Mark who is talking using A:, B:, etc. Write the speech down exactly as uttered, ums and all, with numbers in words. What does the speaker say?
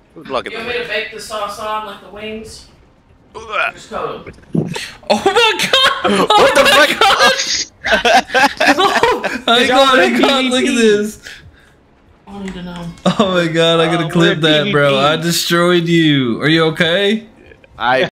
A: Look at
B: You
A: the
B: want me to
A: wings.
B: bake the sauce on like the wings? Just coat them.
C: Oh my god! Oh
A: What the
C: my
A: fuck?
C: god! Hang on, hang on, look at this.
B: I need to know.
C: Oh my god, I gotta
A: Oh,
C: clip
A: we're
C: that, bro.
A: P V P.
C: I destroyed you. Are you okay?
A: I